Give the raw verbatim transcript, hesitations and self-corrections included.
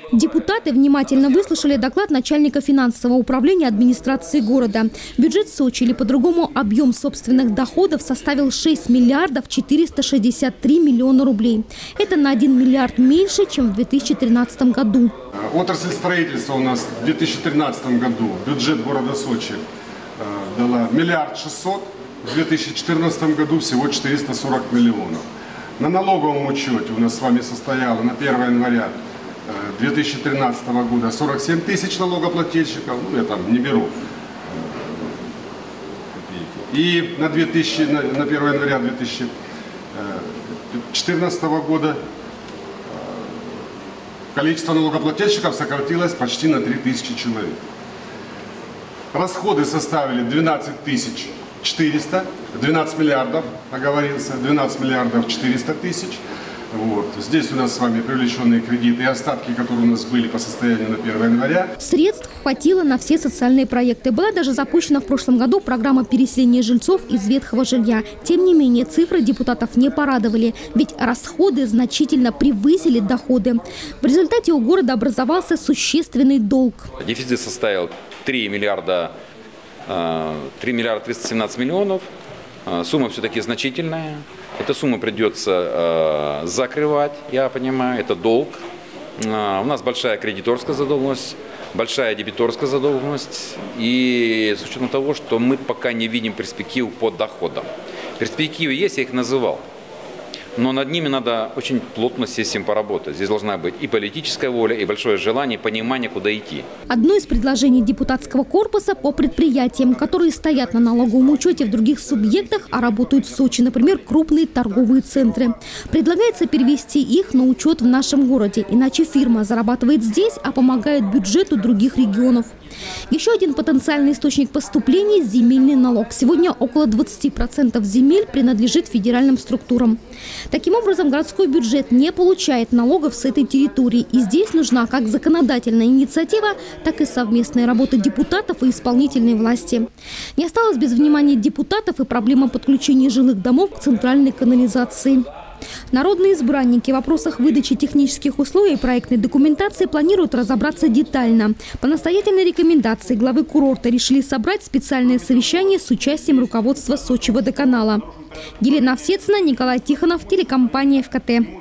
Депутаты внимательно выслушали доклад начальника финансового управления администрации города. Бюджет Сочи, или по-другому объем собственных доходов, составил шесть миллиардов четыреста шестьдесят три миллиона рублей. Это на один миллиард меньше, чем в две тысячи тринадцатом году. Отрасль строительства у нас в две тысячи тринадцатом году бюджет города Сочи дала миллиард шестьсот, в две тысячи четырнадцатом году всего четыреста сорок миллионов. На налоговом учете у нас с вами состояло на первое января две тысячи тринадцатого года сорок семь тысяч налогоплательщиков, ну я там не беру копейки. И на, две тысячи, на, на первое января две тысячи четырнадцатого года количество налогоплательщиков сократилось почти на три тысячи человек. Расходы составили двенадцать тысяч четыреста, двенадцать миллиардов, оговорился, двенадцать миллиардов четыреста тысяч. Вот. Здесь у нас с вами привлеченные кредиты и остатки, которые у нас были по состоянию на первое января. Средств хватило на все социальные проекты. Была даже запущена в прошлом году программа переселения жильцов из ветхого жилья. Тем не менее, цифры депутатов не порадовали, ведь расходы значительно превысили доходы. В результате у города образовался существенный долг. Дефицит составил три миллиарда триста семнадцать миллионов. Сумма все-таки значительная. Эту сумму придется э, закрывать, я понимаю, это долг. Э, у нас большая кредиторская задолженность, большая дебиторская задолженность. И с учетом того, что мы пока не видим перспектив по доходам. Перспективы есть, я их называл. Но над ними надо очень плотно сесть всем поработать. Здесь должна быть и политическая воля, и большое желание, и понимание, куда идти. Одно из предложений депутатского корпуса по предприятиям, которые стоят на налоговом учете в других субъектах, а работают в Сочи, например, крупные торговые центры. Предлагается перевести их на учет в нашем городе. Иначе фирма зарабатывает здесь, а помогает бюджету других регионов. Еще один потенциальный источник поступлений – земельный налог. Сегодня около двадцати процентов земель принадлежит федеральным структурам. Таким образом, городской бюджет не получает налогов с этой территории. И здесь нужна как законодательная инициатива, так и совместная работа депутатов и исполнительной власти. Не осталось без внимания депутатов и проблема подключения жилых домов к центральной канализации. Народные избранники в вопросах выдачи технических условий и проектной документации планируют разобраться детально. По настоятельной рекомендации главы курорта решили собрать специальное совещание с участием руководства Сочи водоканала. Елена Овсецина, Николай Тихонов, телекомпания эф ка тэ.